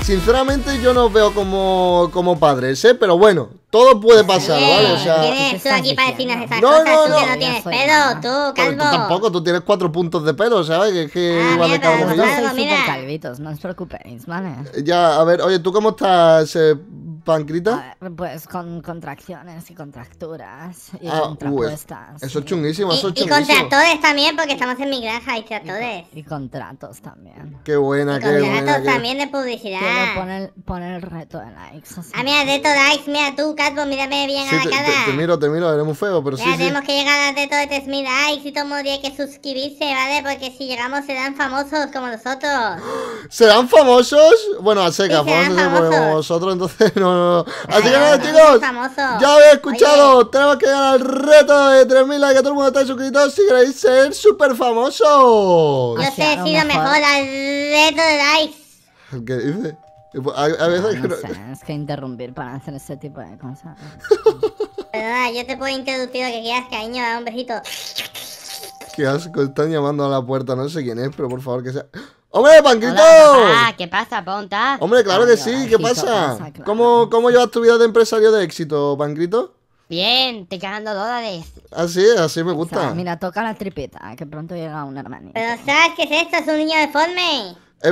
sinceramente yo no os veo como padres, pero bueno, todo puede pasar, ¿vale? O sea, ¿Quién eres tú aquí para decirnos esas No, cosas? no, Tú que no. no tienes Soy pelo, nada. tú, pero calvo. tú tampoco, tú tienes 4 puntos de pelo, ¿sabes? Que es que igual de mierda, calvo que Los yo. dos Algo, sois mira. súper calvitos, no os preocupéis, ¿vale? Ya, a ver, oye, ¿tú cómo estás, Pancrita? A ver, pues con contracciones y contracturas y Ah, contrapuestas. eso es chunguísimo, eso es Y con chunguísimo. tractores también, porque estamos en mi granja y tractores. Y contratos también. Qué buena, Y qué buena. contratos qué- también de Quiero publicidad. poner el reto de likes. así. Ah, mira, de todo likes, mira tú, calvo, mírame bien Sí, a la cara. te miro, eres muy feo, pero sí, Mira, sí. tenemos que llegar a de todo de 3000 likes y todo el mundo tiene que suscribirse, ¿vale? Porque si llegamos serán famosos como nosotros. ¿Serán famosos? Bueno, a secas, Sí, serán famosos porque como famosos. vosotros, entonces no. Así que Claro, nada, no, chicos. famosos. Ya habéis escuchado, tenemos que llegar al reto de 3000 likes, que todo el mundo está suscrito si queréis ser súper famosos. Yo Así, sé a lo si lo mejor. mejor al reto de likes. ¿Qué dice? A veces No, que no no- sé, es que interrumpir para hacer ese tipo de cosas. Perdona, yo te puedo interrumpir lo que quieras, cariño, da un besito. Qué asco, están llamando a la puerta, no sé quién es, pero por favor que sea. ¡Hombre, Panquito! Hola, papá, ¿qué pasa, Ponta? Hombre, claro que Ay, sí, ay, ¿qué Jito, pasa? pasa, claro. ¿Cómo llevas tu vida de empresario de éxito, Pancrito? Bien, te ganando dólares. Así me O sea, gusta. mira, toca la tripita, que pronto llega un hermanito. Pero ¿sabes qué es esto? Es un niño deforme.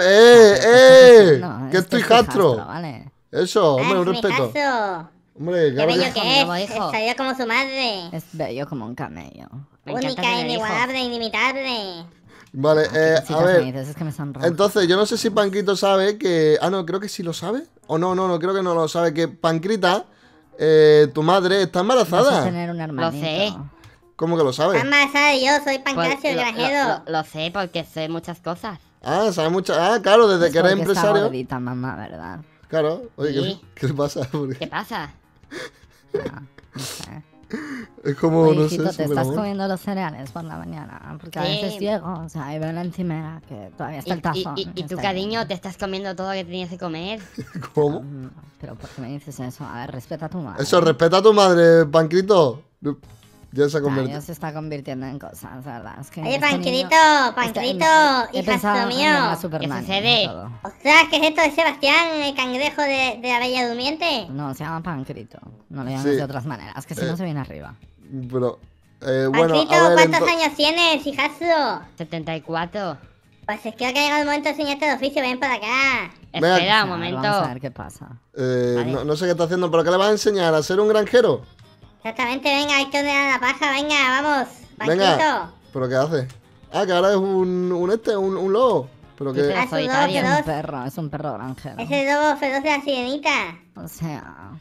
No, ¡Que es estoy tu hijastro, hastro! ¿vale? Eso, hombre, un es mi respeto. caso. Hombre, Qué claro que bello sí. que Nuevo es. hijo. Salió como su madre. Es bello como un camello. Me encanta Única, tener inigualable, inimitable. Vale, Sí, a me ver. dices, es que me sonrojo. Entonces, yo no sé si Pancrito sabe que. Ah, no, creo que sí lo sabe. O no, creo que no lo sabe. Que Pancrita, tu madre, está Vas a embarazada. tener un hermanito. sé. ¿Cómo que lo Está sabe? embarazada de yo, soy Pues, Pancracio, el granjero. lo sé porque sé muchas cosas. Ah, sabe mucho. Ah, claro, desde Es que eres porque está empresario. gordita, mamá, ¿verdad? Claro. Oye, Sí. ¿qué le pasa? Porque ¿Qué pasa? Ah, no sé. es como, Oye, no hijito, sé, te súper estás amor. comiendo los cereales por la mañana. Porque a Sí. veces llego, o sea, y veo en la encimera que todavía está el Y tazo. tu Está cariño, ahí. te estás comiendo todo lo que tenías que comer. ¿Cómo? Pero ¿por qué me dices eso? A ver, respeta a tu madre. Eso, respeta a tu madre, Pancrito. Ya se ha Ya convertido. se está convirtiendo en cosas, ¿verdad? Es que Oye, este Pancrito, niño- Pancrito, he pensado hijastro en mío. llamar a Superman ¿Qué sucede? y todo. Ostras, ¿qué es esto de Sebastián, el cangrejo de la Bella Durmiente? No, se llama Pancrito. No lo llames Sí. de otras maneras, que si no se viene arriba. Pero, bueno, Pancrito, a ver. ¿cuántos años tienes, hijastro? 74. Pues es que creo que ha llegado el momento de enseñarte el oficio, ven para acá. Venga, Espera A un ver, momento. Vamos a ver qué pasa. Vale. No sé qué está haciendo, pero ¿qué le vas a enseñar? ¿A ser un granjero? Exactamente, venga, hay que ordenar la paja, venga, vamos. Pancrito. Venga. ¿Pero qué hace? Ah, que ahora es un lobo. Pero Sí, que. pero Ah, su lobo solitario. feroz. Es un perro granjero. Es el lobo feroz de la sirenita. O sea...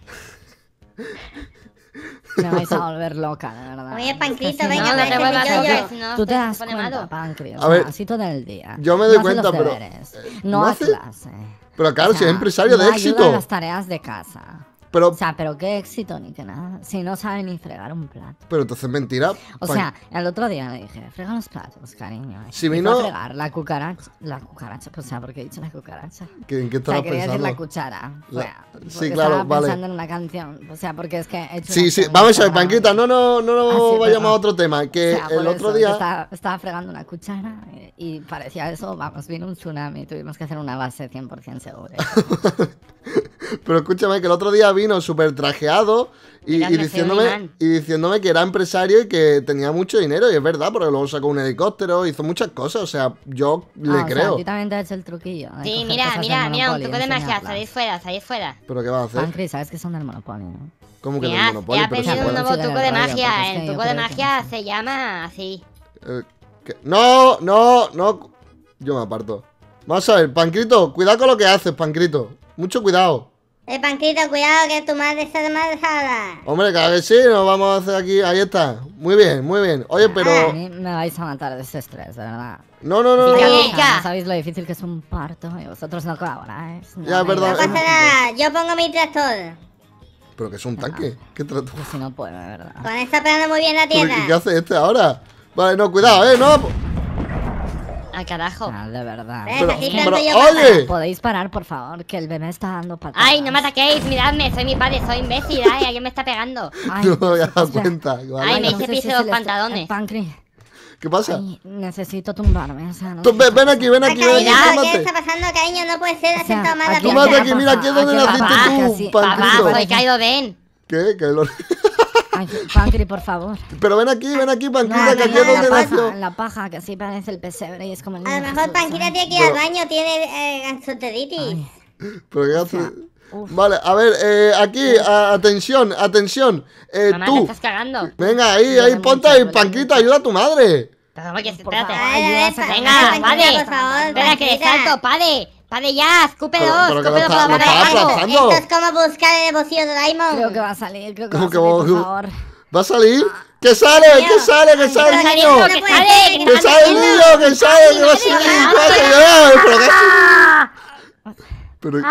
Me vais a volver loca, de verdad. Oye, Es que Pancrito, si venga, No, no parece te mi vuelvas yo-yo. loca, si no Tú te se das pone cuenta, malo. Pancri, o A ver, sea, así todo el día. yo me doy No hace cuenta, los pero, deberes, ¿no no a hace? clase. Pero claro, O si es sea, empresario no de ayuda en éxito. las tareas de casa. Pero, O sea, pero qué éxito ni que nada. Si no sabe ni fregar un plato. pero entonces es mentira. O sea, el otro día le dije, frega los platos, cariño. Si Y vino- fue a fregar la cucaracha, o sea, porque he dicho la cucaracha. ¿En qué O sea, estabas quería decir pensando? la cuchara. O La- sea, sí, porque claro, estaba vale. pensando en una canción. O sea, porque es que he hecho Sí, una sí, canción vamos a ver, para- Panquita, no Ah, sí, vayamos perdón. a otro tema. Que O sea, el por otro eso, día. estaba fregando una cuchara y parecía eso, vamos, vino un tsunami, tuvimos que hacer una base 100% segura. Pero escúchame, que el otro día vino súper trajeado y Miradme, soy un imán. diciéndome que era empresario y que tenía mucho dinero. Y es verdad, porque luego sacó un helicóptero, hizo muchas cosas. O sea, yo le O sea, creo. a ti también te ha hecho el truquillo. de Sí, coger mira, cosas mira, del mira, un Monopoly y truco de magia. enseñarlas. Salid fuera. ¿Pero qué vas a hacer? Pancri, sabes que son del Monopoly, ¿no? ¿Cómo que del Mira, Monopoly? he Pero se aprendido un puede. nuevo Sí, truco del de radio, porque magia. es que El yo truco de creo que magia no sé. se llama así. No. Yo me aparto. Vamos a ver, Pancrito, cuidado con lo que haces, Pancrito. Mucho cuidado. Pancrito, cuidado que tu madre está embarazada. Hombre, cada vez sí, nos vamos a hacer aquí. Ahí está. Muy bien, muy bien. Oye, A pero. mí me vais a matar de ese estrés, de verdad. No. Pica, O pica. sea, no sabéis lo difícil que es un parto y vosotros no colaboráis. No Ya, me- perdón. No pasa nada, yo pongo mi tractor. Pero que es un tanque. ¿Qué trato? Pues si no puedo, de verdad. Con está pegando muy bien la ¿Pero tierra. qué hace este ahora? Vale, no, cuidado, no. Al carajo. O sea, de verdad. Pero- así pero, planto yo oye. ¿Podéis parar, por favor? Que el bebé está dando patadas. Ay, no me ataquéis, miradme, soy mi padre, soy imbécil. Ay, alguien me está pegando. Ay, No me había dado espera. cuenta. Vale. Ay, me no hice sé pis si en es los el pantalones. Pancri. ¿Qué pasa? Ay, necesito tumbarme, o sea, no Tú, sé ven, qué ven aquí, ven aquí, ven aquí, Cariño, ¿qué túmbate. está pasando, cariño? No puede ser, O has sea, sentado mal la aquí- Túmbate pierna. aquí, mira aquí es donde Aquí, naciste papá, tú, que sí. Papá, Pancrito. soy Kaido Den. ¿Qué? Ay, Pancri, por favor. Pero ven aquí, Panquita, No, que aquí no, es donde no, nació. en la paja, que así parece el pesebre y es como el A niño lo mejor Jesús, Panquita ¿sabes? tiene que ir al Pero- baño, tiene gastroenteritis. Ay, Pero qué o hace. sea, uf. Vale, a ver, aquí, atención, atención. Mamá, te Tú, estás cagando. venga, ahí, Duele ponte mucho, ahí, duele Panquita, mucho. ayuda a tu madre. Pero, oye, Por espérate. favor. A ver, Ayuda a sacar- Venga, Panquita, vale. por favor, Espera, que le Panquita. salto, pade. Pade ya, escúpelos, Pero que lo escúpelos por la está- lo boca está de abajo. aplastando. Esto es como buscar en el bolsillo de Doraemon. Creo que va a salir, creo que va ¿Cómo a que salir, por va- favor. ¿Va a salir? ¡Que sale, Dios. que sale, que Ay, sale el pero niño! no que puede sale, ser, que que ¡Que está sale el saliendo. niño, que sale, que va a salir! madre, ¡Va a que salir! ¡Pero qué Pero,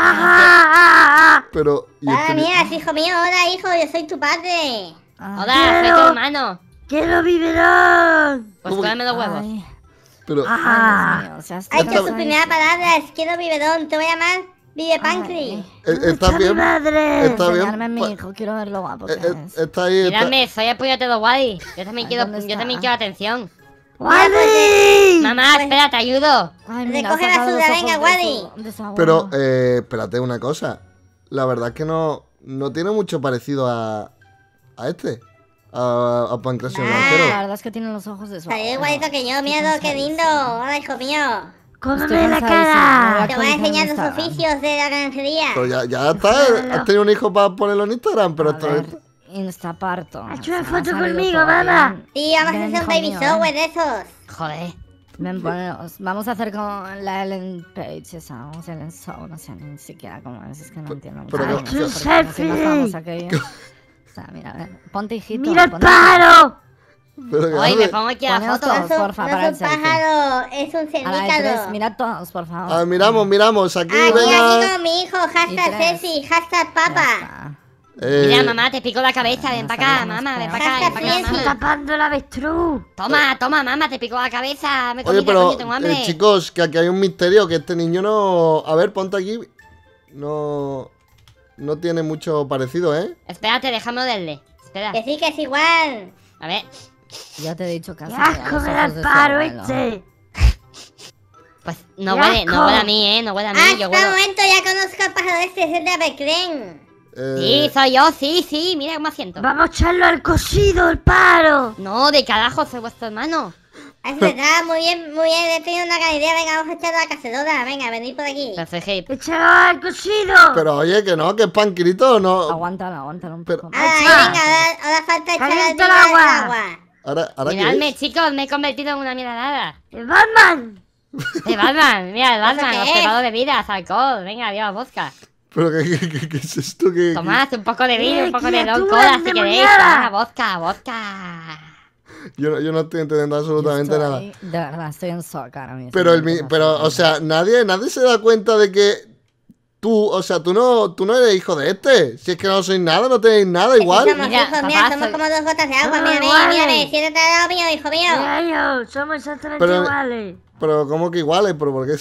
pero, y Ah, este- mira, es hijo mío, hola hijo, yo soy tu padre. Ay, Hola, soy tu hermano. ¡Quiero biberón! Pues ¿Cómo que- cómeme los huevos. ay, pero, ay, Dios mío, o sea, Ha hecho estás su ahí. primera palabra, es quiero biberón, te voy a llamar Vive Pancri. ¿está bien? madre! ¿Está bien? Enseñarme a mi Pa- hijo, quiero ver lo guapo que es. Está ahí, está... Miradme, soy el puñete de Wadi. Yo también Ay, quiero, ¿dónde yo está? también quiero atención. ¡Wadi! Mamá, espera, te ayudo. Ay, Recoge ha sacado basura, los ojos venga, de Wadi. de su abuelo. Pero, espérate una cosa. La verdad es que no tiene mucho parecido a este. A Pancracio el Ah. Granjero. La verdad es que tiene los ojos de su Salió abuelo. igualito que yo, miedo, qué lindo. Hola hijo mío. Estoy ¡Cómeme la cansadísima, cara! Te voy a enseñar los Instagram. oficios de la granjería. Pero ya está. Has tenido un hijo para ponerlo en Instagram, pero A esto ver, es... Instaparto. Ha hecho una O sea, foto ha salido conmigo, todo mamá. bien. Sí, vamos a Ven, hacer un hijo baby mío, shower ven. de esos. Joder. Ven, ponemos. Vamos a hacer como la Ellen Page esa, vamos a Ellen Show, no sé ni siquiera cómo es, es que no entiendo. pero mucho, que- no sé que- por qué, no soy más selfie. famosa que ella. O sea, mira, a ver, ponte hijito. ¡Mira el ponte- pájaro! Pero que Hoy me hace- pongo aquí la Poneos foto. todos, porfa, No para es el un selfie. pájaro, es un A la de tres, cernícalo. mirad todos, por favor. Ah, miramos. Aquí, Aquí, venga. aquí con mi hijo, Y hashtag tres. Ceci, hashtag Ya papa. está. Mira, mamá, te pico la cabeza. Ven para acá, Salimos mamá, ven peor. para acá, ven para acá, Hashtag mamá. ¡Tapando el avestruz! Toma, mamá, te pico la cabeza. Me Oye, comí, pero, coño, tengo hambre. chicos, que aquí hay un misterio, que este niño no... A ver, ponte aquí. No tiene mucho parecido, ¿eh? Espérate, déjame olerle. Espera. Que sí, que es igual. A ver. Ya te he dicho que ¡Qué has salido asco los me ojos da de el su paro abuelo. este! Pues no ¡Qué huele, no asco! huele a mí, no huele a mí. Yo Hasta el huelo. momento ya conozco al pájaro este, es el de Abelcren. Sí, soy yo, sí, mira cómo asiento. ¡Vamos a echarlo al cocido, el paro! No, de carajo, soy vuestro hermano. Es verdad, muy bien, he tenido una gran idea. Venga, vamos a echar a la cacerola. Venga, venid por aquí. Pero soy hip. ¡Échalo al cocido! Pero oye, que no, que es Pancrito, no... Aguántalo un Pero- poco. Ahora, ahí, Ah. venga, ahora falta echar al Calienta el niño al agua. agua. Ahora Miradme, ¿qué es? chicos, me he convertido en una miradada. ¡El Batman! De Batman, mira, el Batman, qué es? observado de bebidas, alcohol. Venga, viva vodka. ¿Pero qué es esto? ¿Qué- Tomad un poco de vino, un poco de criatura Don Cola si queréis. endemoniada. Ah, vodka. Yo no estoy entendiendo absolutamente Estoy- nada. De verdad, estoy en shock ahora mismo. Pero, No o sea, nadie se da cuenta de que tú, o sea, tú no eres hijo de este. Si es que no sois nada, no tenéis nada igual. Somos Mira, hijos, papá, mira, somos soy- como dos gotas de agua. Somos Mírame, iguales. mírame, siéntate al lado mío, hijo mío. Mira ellos, somos exactamente Pero- iguales. Pero, ¿cómo que iguales? ¿Pero por qué?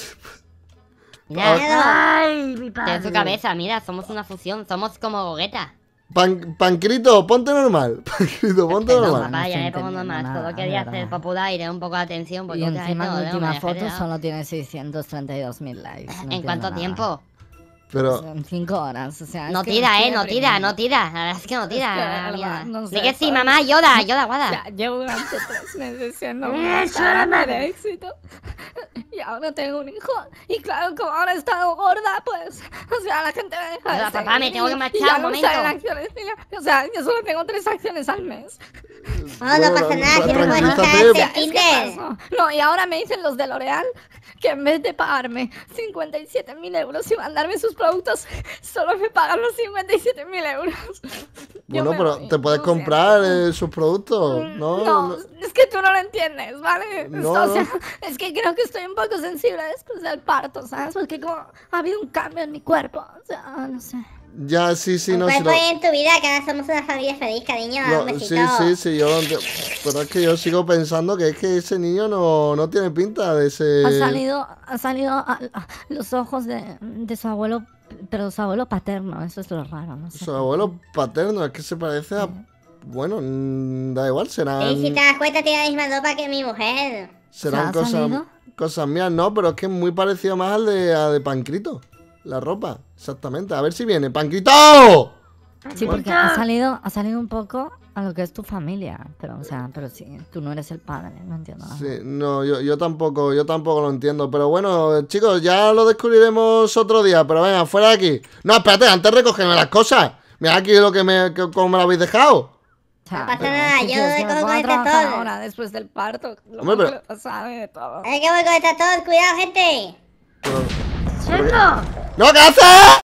Mira, Miedo. ¡Ay, mi padre! tiene su cabeza, mira, somos una fusión, somos como Gogeta. Pancrito, ponte normal. Pancrito, ponte No, normal. papá, ya estoy me pongo entendiendo normal. nada, Solo quería de hacer verdad. popular y dar un poco de atención. Porque Y encima últimamente, la no, última me foto deje de solo tiene 632.000 likes. no ¿En entiendo cuánto nada. tiempo? Pero, En 5 horas, o sea. No es que tira, estoy no tira, deprimido. no tira. La verdad es que no tira. Es que, de la verdad, mierda. no sé, Di que sí, ¿sabes? mamá, Yoda, guada. Ya, llevo durante 3 meses siendo Eso una era cara nada. de éxito. Y ahora tengo un hijo. Y claro, como ahora he estado gorda, pues. O sea, la gente me deja de Pero, papá, seguir me tengo que y marchar ya un no momento. salen acciones, o sea, yo solo tengo 3 acciones al mes. No, no pasa nada, si no puedes tranquilízate. estar O sea, en es que Tinder. pasó. No, y ahora me dicen los de L'Oreal que en vez de pagarme 57.000 euros y mandarme sus productos, solo me pagan los 57.000 euros. Yo bueno, me pero voy, te puedes lo comprar siento. sus productos, ¿no? No, es que tú no lo entiendes, ¿vale? No, O sea, no. es que creo que estoy un poco sensible después del parto, ¿sabes? Porque como ha habido un cambio en mi cuerpo, o sea, no sé. Ya, sí, Un no, si cuerpo lo- hay en tu vida, que ahora somos una familia feliz, cariño. lo- Un besito. sí, yo lo entiendo. Pero es que yo sigo pensando que es que ese niño no tiene pinta de ese... Ha salido a los ojos de su abuelo, pero su abuelo paterno, eso es lo raro, no sé. Su abuelo paterno, es que se parece a Bueno, da igual, Y si serán, te das cuenta, tiene la misma ropa que mi mujer. serán ¿Se ha salido? cosas mías, no, pero es que es muy parecido más al de Pancrito. La ropa, exactamente. A ver si viene. ¡Pancrito! Sí, porque ha salido un poco a lo que es tu familia. Pero, o sea, pero sí, tú no eres el padre, no entiendo nada. Sí, no, yo tampoco lo entiendo. Pero bueno, chicos, ya lo descubriremos otro día. Pero venga, fuera de aquí. No, espérate, antes recógeme las cosas. Mira aquí cómo me lo habéis dejado. O sea, No pasa pero, nada, ¿qué yo quieres, que recojo me con ponga a el trabajar tractor. ahora después del parto. Lo Hombre, que pero- le pasaba y de todo. Es que voy con el tractor, cuidado, gente. Pero- ¡Serlo! ¡No, qué haces!